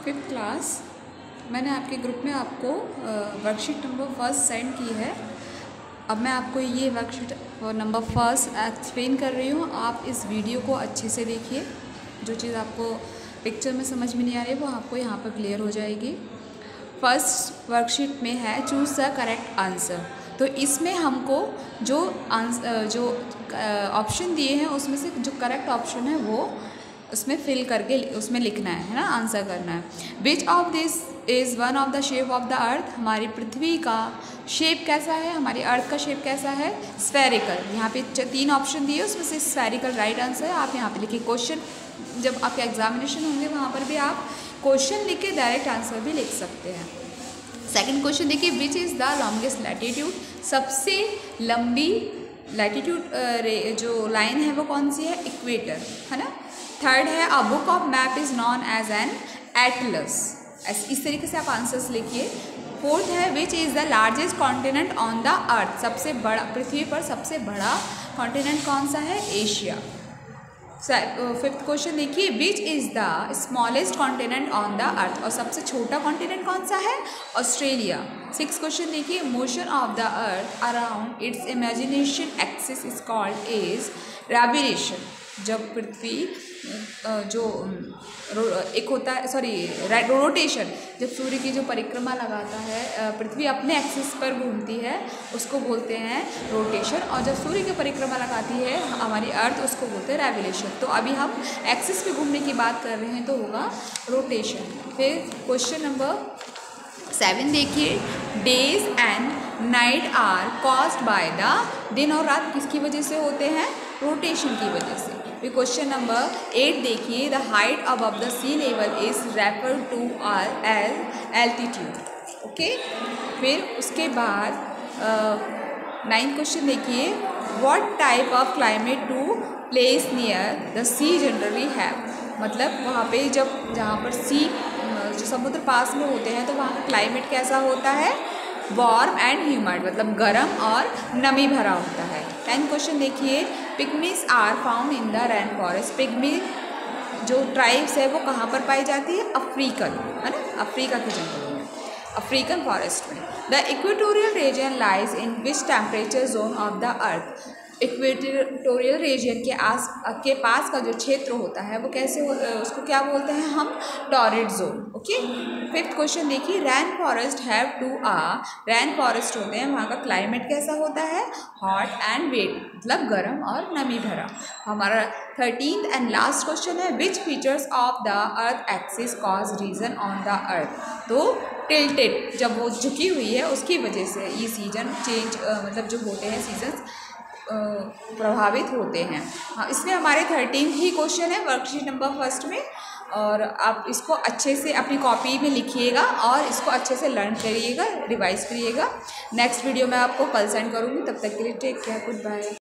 5th class मैंने आपके group में आपको वर्कशीट नंबर 1 सेंड की है। अब मैं आपको ये वर्कशीट नंबर 1 एक्सप्लेन कर रही हूँ। आप इस वीडियो को अच्छे से देखिए। जो चीज़ आपको पिक्चर में समझ में नहीं आ रही वो आपको यहाँ पर क्लियर हो जाएगी। फर्स्ट वर्कशीट में है चूज़ द करेक्ट आंसर। तो इसमें हमको जो ऑप्शन दिए हैं उसमें से जो करेक्ट ऑप्शन है वो उसमें फिल करके उसमें लिखना है ना, आंसर करना है। Which of this is one of the shape of the earth. हमारी पृथ्वी का शेप कैसा है, हमारी अर्थ का शेप कैसा है, स्फेरिकल। यहाँ पे 3 ऑप्शन दिए उसमें से स्फेरिकल राइट आंसर है। आप यहाँ पे लिखिए क्वेश्चन, जब आपके एग्जामिनेशन होंगे वहाँ पर भी आप क्वेश्चन लिख के डायरेक्ट आंसर भी लिख सकते हैं। सेकंड क्वेश्चन देखिए, which is the longest latitude. सबसे लंबी लैटिट्यूड जो लाइन है वो कौन सी है, इक्वेटर, है ना। थर्ड है a book of map is known as an atlas. इस तरीके से आप आंसर्स लिखिए। फोर्थ है which is the largest continent on the earth. सबसे बड़ा, पृथ्वी पर सबसे बड़ा कॉन्टिनेंट कौन सा है, एशिया। फिफ्थ क्वेश्चन देखिए, which is the smallest continent on the earth. और सबसे छोटा कॉन्टिनेंट कौन सा है, ऑस्ट्रेलिया। सिक्स क्वेश्चन देखिए, motion of the earth around its imagination axis is called is revolution. जब पृथ्वी जो एक होता है, रोटेशन, जब सूर्य की जो परिक्रमा लगाता है, पृथ्वी अपने एक्सिस पर घूमती है उसको बोलते हैं रोटेशन। और जब सूर्य की परिक्रमा लगाती है हमारी अर्थ उसको बोलते हैं रेवोल्यूशन। तो अभी हम एक्सिस पे घूमने की बात कर रहे हैं तो होगा रोटेशन। फिर क्वेश्चन नंबर 7 देखिए, days and night are caused by the. दिन और रात किसकी वजह से होते हैं, रोटेशन की वजह से। फिर क्वेश्चन नंबर 8 देखिए, the height above the sea level is referred to as altitude. Okay. फिर उसके बाद 9th क्वेश्चन देखिए, what type of climate to place near the sea generally have. मतलब वहाँ पे जहाँ पर सी जो समुद्र पास में होते हैं तो वहाँ का क्लाइमेट कैसा होता है, वार्म एंड ह्यूमिड, मतलब गर्म और नमी भरा होता है। 10th क्वेश्चन देखिए, pygmies are found in the rain forest. Pygmy जो ट्राइब्स है वो कहाँ पर पाई जाती है, अफ्रीकन, है ना, अफ्रीका के जंगलों में, अफ्रीकन फॉरेस्ट में। The equatorial region lies in which temperature zone of the earth. Equatorial region के पास का जो क्षेत्र होता है वो कैसे उसको क्या बोलते हैं हम, torrid zone. Okay. 5th question देखिए, rain forest have to rain forest होते हैं वहाँ का क्लाइमेट कैसा होता है, हॉट एंड वेट, मतलब गर्म और नमी भरा। हमारा 13th एंड लास्ट क्वेश्चन है, which features of the earth axis cause reason on the earth. तो टिल्टेड, जब वो झुकी हुई है उसकी वजह से ये सीजन चेंज मतलब जो होते हैं सीजन्स प्रभावित होते हैं। हाँ, इसमें हमारे 13 ही क्वेश्चन है वर्कशीट नंबर 1 में। और आप इसको अच्छे से अपनी कॉपी में लिखिएगा और इसको अच्छे से लर्न करिएगा, रिवाइज करिएगा। नेक्स्ट वीडियो मैं आपको कल सेंड करूँगी। तब तक के लिए टेक केयर, गुड बाय।